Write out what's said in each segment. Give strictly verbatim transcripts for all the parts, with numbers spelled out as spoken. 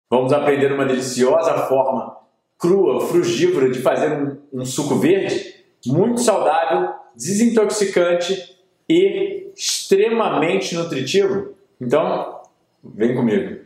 Vamos aprender uma deliciosa forma crua, frugívora de fazer um, um suco verde muito saudável, desintoxicante e extremamente nutritivo. Então, vem comigo.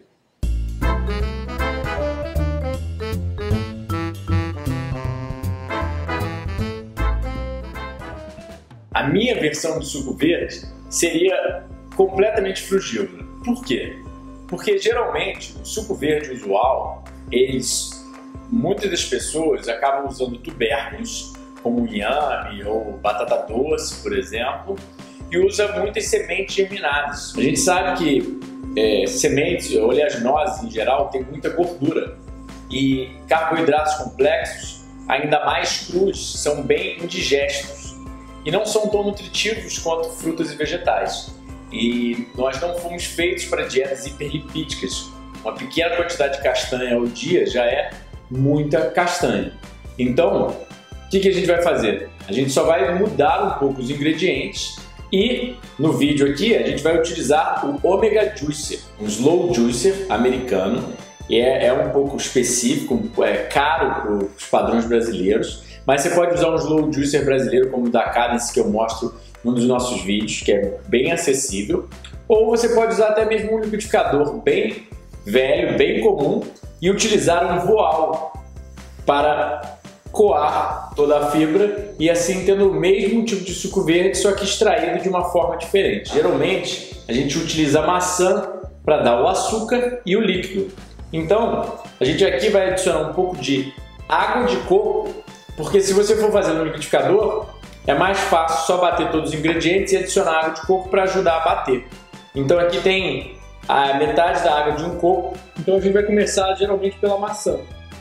A minha versão do suco verde seria completamente frugívora. Por quê? Porque geralmente o suco verde usual, eles, muitas das pessoas acabam usando tubérculos como inhame ou batata doce, por exemplo, e usa muitas sementes germinadas. A gente sabe que é, sementes, oleaginosas em geral, tem muita gordura e carboidratos complexos, ainda mais crus, são bem indigestos e não são tão nutritivos quanto frutas e vegetais. E nós não fomos feitos para dietas hiperlipídicas. Uma pequena quantidade de castanha ao dia já é muita castanha. Então, o que, que a gente vai fazer? A gente só vai mudar um pouco os ingredientes e no vídeo aqui a gente vai utilizar o Omega Juicer, um slow juicer americano. E é, é um pouco específico, é caro para os padrões brasileiros, mas você pode usar um slow juicer brasileiro como o da Cadence que eu mostro num dos nossos vídeos, que é bem acessível, ou você pode usar até mesmo um liquidificador bem velho, bem comum, e utilizar um voal para coar toda a fibra e assim tendo o mesmo tipo de suco verde, só que extraído de uma forma diferente. Geralmente a gente utiliza a maçã para dar o açúcar e o líquido. Então a gente aqui vai adicionar um pouco de água de coco, porque se você for fazer no liquidificador, é mais fácil só bater todos os ingredientes e adicionar água de coco para ajudar a bater. Então aqui tem a metade da água de um coco. Então a gente vai começar geralmente pela maçã.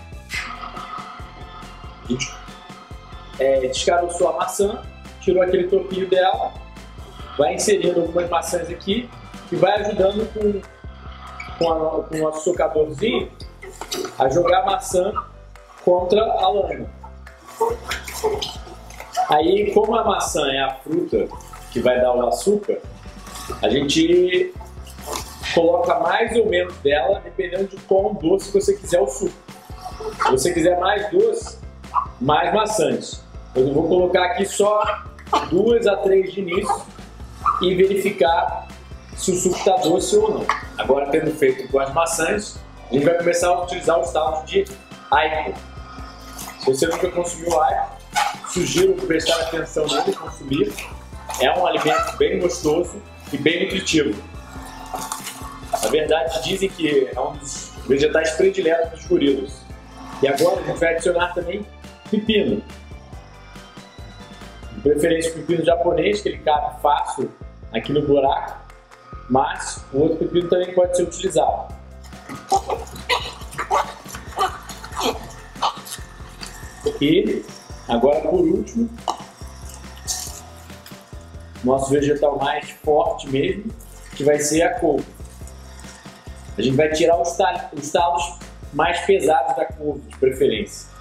A gente é, descaroçou a maçã, tirou aquele topinho dela, vai inserindo algumas maçãs aqui e vai ajudando com, com, a, com o nosso socadorzinho a jogar a maçã contra a lâmina. Aí, como a maçã é a fruta que vai dar o açúcar, a gente coloca mais ou menos dela, dependendo de quão doce você quiser o suco. Se você quiser mais doce, mais maçãs. Eu vou colocar aqui só duas a três de início e verificar se o suco está doce ou não. Agora, tendo feito com as maçãs, a gente vai começar a utilizar os talos de aipo. Se você nunca consumiu aipo, sugiro prestar atenção nele e consumir. É um alimento bem gostoso e bem nutritivo. Na verdade, dizem que é um dos vegetais prediletos dos gorilas. E agora a gente vai adicionar também pepino. De preferência o pepino japonês, que ele cabe fácil aqui no buraco, mas o outro pepino também pode ser utilizado. E agora, por último, nosso vegetal mais forte mesmo, que vai ser a couve. A gente vai tirar os talos, os talos mais pesados da couve, de preferência.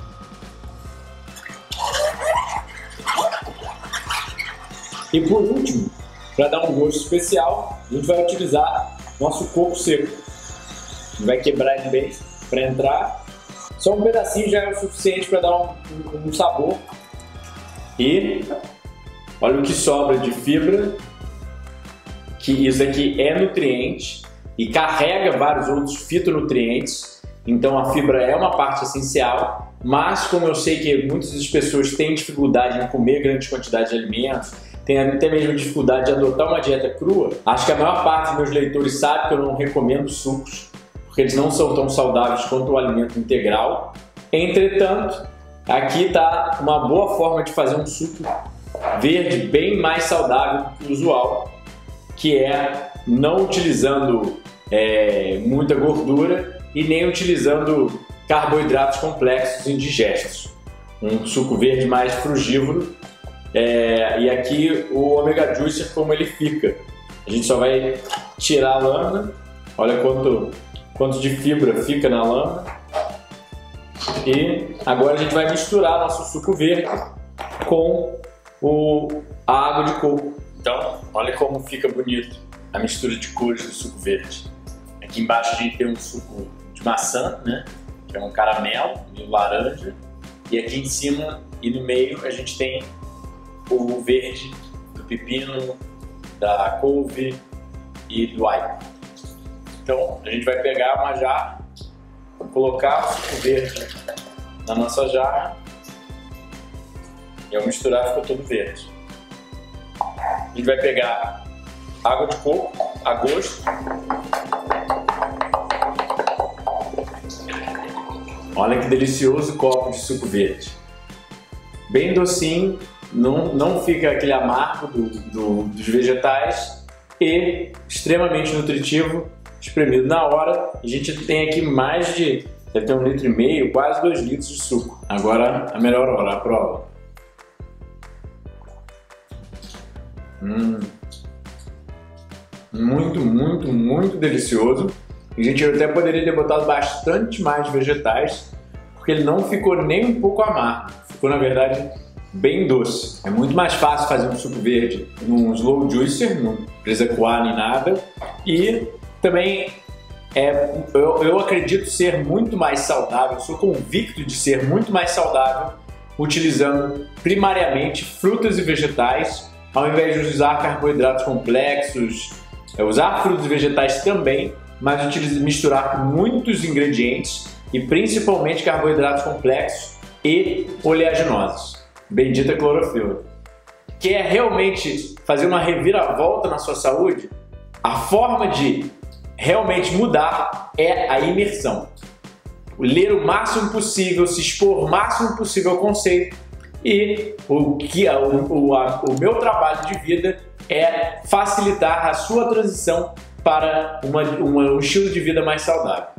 E por último, para dar um gosto especial, a gente vai utilizar nosso coco seco. A gente vai quebrar ele bem para entrar. Só um pedacinho já é o suficiente para dar um, um, um sabor. E olha o que sobra de fibra, que isso aqui é nutriente e carrega vários outros fitonutrientes. Então a fibra é uma parte essencial, mas como eu sei que muitas das pessoas têm dificuldade em comer grande quantidade de alimentos, tem até mesmo dificuldade de adotar uma dieta crua, acho que a maior parte dos meus leitores sabe que eu não recomendo sucos, porque eles não são tão saudáveis quanto o alimento integral. Entretanto, aqui está uma boa forma de fazer um suco verde bem mais saudável do que o usual, que é não utilizando é, muita gordura e nem utilizando carboidratos complexos indigestos. Um suco verde mais frugívoro. É, e aqui o Omega Juicer, como ele fica. A gente só vai tirar a lâmina. Olha quanto, quanto de fibra fica na lâmina. E agora a gente vai misturar nosso suco verde com o, a água de coco. Então, olha como fica bonito a mistura de cores do suco verde. Aqui embaixo a gente tem um suco de maçã, né? Que é um caramelo, meio laranja. E aqui em cima e no meio a gente tem o verde do pepino, da couve e do alho. Então a gente vai pegar uma jarra, colocar o suco verde na nossa jarra e ao misturar ficou todo verde. A gente vai pegar água de coco a gosto. Olha que delicioso copo de suco verde. Bem docinho, não, não fica aquele amargo do, do, dos vegetais e extremamente nutritivo, espremido na hora. A gente tem aqui mais de, deve ter um litro e meio, quase dois litros de suco. Agora a melhor hora, a prova. Hum. Muito, muito, muito delicioso. A gente até poderia ter botado bastante mais vegetais, porque ele não ficou nem um pouco amargo. Ficou, na verdade, bem doce. É muito mais fácil fazer um suco verde num slow juicer, não precisa coar nem nada. E também é, eu, eu acredito ser muito mais saudável, sou convicto de ser muito mais saudável utilizando primariamente frutas e vegetais, ao invés de usar carboidratos complexos, é, usar frutas e vegetais também, mas utilizar, misturar muitos ingredientes e principalmente carboidratos complexos e oleaginosos. Bendita clorofila. Quer realmente fazer uma reviravolta na sua saúde? A forma de realmente mudar é a imersão. Ler o máximo possível, se expor o máximo possível ao conceito, e o, que, o, o, a, o meu trabalho de vida é facilitar a sua transição para uma, uma, um estilo de vida mais saudável.